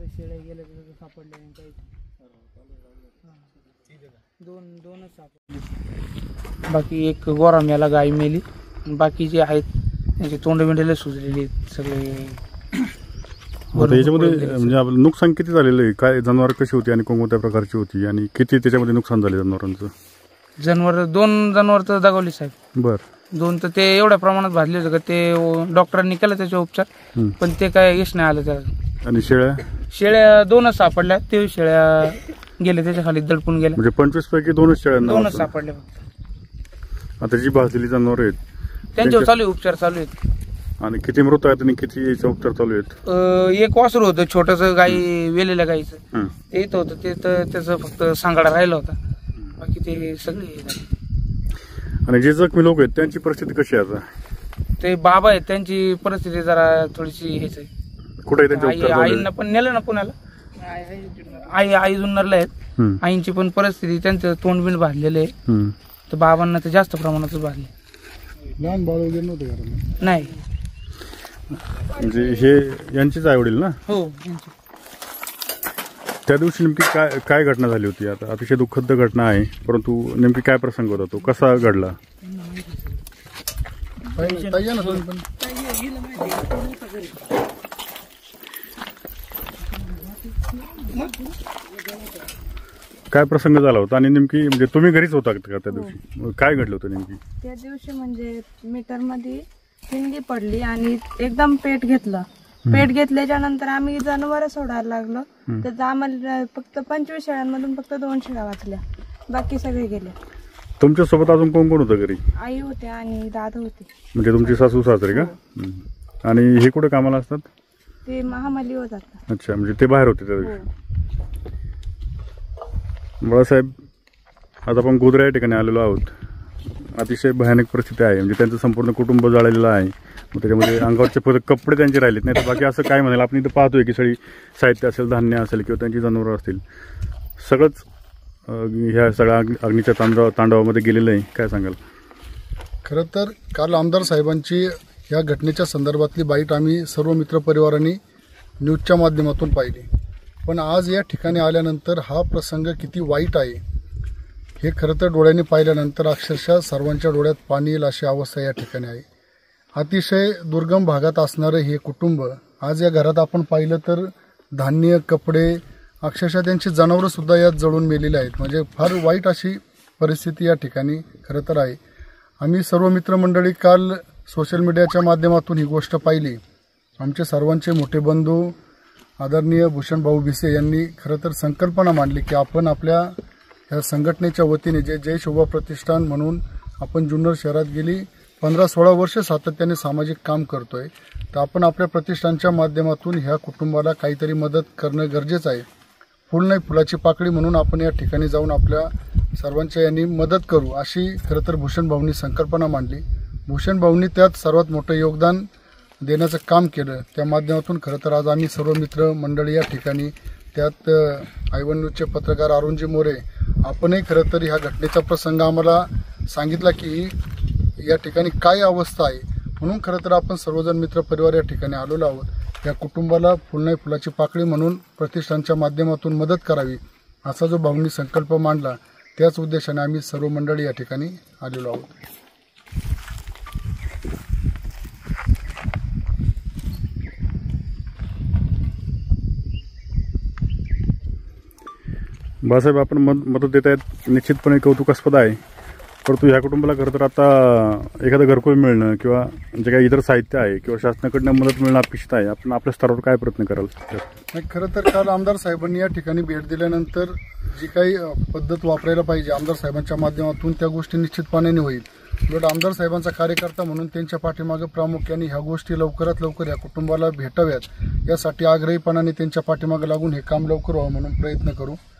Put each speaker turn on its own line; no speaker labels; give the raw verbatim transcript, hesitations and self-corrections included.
आता शेळ्या गेल्या तर सापडल्या नाही काही, दोन दोनच सापडले. बाकी एक गोरा मेला, गाय मेली. बाकी जे आहेत त्यांचे तोंड बिंडले सुजलेले सगळे.
आता याच्यामध्ये म्हणजे आपलं नुकसान किती झालेलं आहे, काय जनावर कशी होती आणि कोणत्या प्रकारची होती आणि किती त्याच्यामध्ये नुकसान झाले जनावरांचं?
जनावर दोन जनावर तर दगावली साहेब.
बर.
दोन तर ते एवढ्या प्रमाणात भाजले होते का ते डॉक्टरांनी केलं त्याचे उपचार, पण ते काय यश नाही आलं त्याला.
आणि शेळ्या
शेळ्या दोनच सापडल्या, ते शेळ्या गेले त्याच्या खाली दडपून गेल्या.
म्हणजे पंचवीस पैकी दोनच शेळ्या
दोनच सापडल्या फक्त.
आता जी भाजलेली जनावर आहेत
त्यांच्यावर चालू आहे, उपचार चालू आहेत.
आणि किती मृत आहेत आणि किती याचा उपचार चालू आहेत?
एक वासरू होतं छोटस, गाई वेलेल्या गाईचं, ते इथं होतं, ते तर त्याचं फक्त सांगाडा राहिला होता, बाकी ते सगळे.
आणि जे जखमी लोक आहेत त्यांची परिस्थिती कशी आहे आता?
ते बाबा आहेत, त्यांची परिस्थिती जरा थोडीशी हेच आहे.
कुठे त्यांचे
आईंना पण नेलं ना पुण्याला, आई आई जुन्नरला आहेत. आईंची पण परिस्थिती, त्यांचं तोंड बिंड भाजलेलं आहे, तर बाबांना तर जास्त प्रमाणात भाजले.
लहान बाळ वगैरे नव्हते
नाही.
म्हणजे हे यांचीच आई वडील ना?
हो.
त्या दिवशी नेमकी काय काय घटना झाली होती? आता अतिशय दुःखद घटना आहे, परंतु नेमकी काय प्रसंग होता, तो कसा घडला? काय प्रसंग झाला होता आणि नेमकी म्हणजे तुम्ही घरीच होता का त्या दिवशी? काय घडलं होतं नेमकी
त्या दिवशी? म्हणजे मीटर मध्ये हिंदी पडली आणि एकदम पेट घेतलं. पेट घेतल्याच्या नंतर आम्ही जनावर सोडायला लागलो, तर आम्हाला फक्त पंचवीस शेळ्यांमधून फक्त दोन शेळ्या वाचल्या, बाकी सगळे गेले.
तुमच्या सोबत अजून कोण कोण होतं घरी?
आई होते आणि दादा होते.
म्हणजे तुमची सासू सासरे का? आणि हे कुठे कामाला असतात?
ते महामाली होतात.
अच्छा, म्हणजे ते बाहेर होते त्या दिवशी. बाळासाहेब, आता आपण गोधरा या ठिकाणी आलेलो आहोत. अतिशय भयानक परिस्थिती आहे, म्हणजे त्यांचं संपूर्ण कुटुंब जळालेलं आहे. मग त्याच्यामध्ये अंगावरचे फक्त कपडे त्यांचे राहिलेत, नाही तर बाकी असं काय म्हणाल. आपण इथं पाहतोय की सगळी साहित्य असेल, धान्य असेल किंवा त्यांची जनावरं असतील, सगळंच ह्या सगळ्या अग्नीच्या तांडव तांडवामध्ये गेलेलं आहे. काय सांगाल?
खरं तर काल आमदार साहेबांची या घटनेच्या संदर्भातली बाईट आम्ही सर्व मित्रपरिवारांनी न्यूजच्या माध्यमातून पाहिली, पण आज या ठिकाणी आल्यानंतर हा प्रसंग किती वाईट आहे हे खरं तर डोळ्यांनी पाहिल्यानंतर अक्षरशः सर्वांच्या डोळ्यात पाणी येईल अशी अवस्था या ठिकाणी आहे. अतिशय दुर्गम भागात असणारं हे कुटुंब, आज या घरात आपण पाहिलं तर धान्य, कपडे, अक्षरशः त्यांची जनावरं सुद्धा यात जळून मेलेली आहेत. म्हणजे फार वाईट अशी परिस्थिती या ठिकाणी खरं तर आहे. आम्ही सर्व मित्रमंडळी काल सोशल मीडियाच्या माध्यमातून ही गोष्ट पाहिली. आमचे सर्वांचे मोठे बंधू आदरणीय भूषण भाऊ भिसे यांनी खरं तर संकल्पना मांडली की आपण आपल्या या संघटनेच्या वतीने जे जय शोभा प्रतिष्ठान म्हणून आपण जुन्नर शहरात गेली पंधरा सोळा वर्ष सातत्याने सामाजिक काम करतोय, तर आपण आपल्या प्रतिष्ठानच्या माध्यमातून ह्या कुटुंबाला काहीतरी मदत करणं गरजेचं आहे. फुल नाही फुलाची पाकळी म्हणून आपण या ठिकाणी जाऊन आपल्या सर्वांच्या यांनी मदत करू अशी खरं तर भूषण भाऊंनी संकल्पना मांडली. भूषण भाऊंनी त्यात सर्वात मोठं योगदान देण्याचं काम केलं. त्या माध्यमातून खरं तर आज आम्ही सर्व मित्र मंडळी या ठिकाणी, त्यात आयवन न्यूजचे पत्रकार अरुणजी मोरे, आपणही खरं तर ह्या घटनेचा प्रसंग आम्हाला सांगितला की या ठिकाणी काय अवस्था आहे, म्हणून खरं तर आपण सर्वजण मित्र परिवार या ठिकाणी आलेलो आहोत. या कुटुंबाला फुल नाही फुलाची पाकळी म्हणून प्रतिष्ठानच्या माध्यमातून मदत करावी असा जो भाऊंनी संकल्प मांडला, त्याच उद्देशाने आम्ही सर्व मंडळी या ठिकाणी आलेलो आहोत.
बाळासाहेब, आपण मदत देत आहेत, निश्चितपणे कौतुकास्पद आहे. परंतु ह्या कुटुंबाला खरं तर आता एखादं घरकुल मिळणं किंवा जे काही इतर साहित्य आहे किंवा शासनाकडनं मदत मिळणं अपेक्षित आहे. आपण आपल्या स्तरावर काय प्रयत्न कराल?
नाही, खरं तर काल आमदार साहेबांनी या ठिकाणी भेट दिल्यानंतर जी काही पद्धत वापरायला पाहिजे आमदार साहेबांच्या माध्यमातून त्या गोष्टी निश्चितपणे होईल. उलट आमदार साहेबांचा कार्यकर्ता म्हणून त्यांच्या पाठीमागे प्रामुख्याने ह्या गोष्टी लवकरात लवकर या कुटुंबाला भेटाव्यात यासाठी आग्रहीपणाने त्यांच्या पाठीमागे लागून हे काम लवकर व्हावं म्हणून प्रयत्न करू.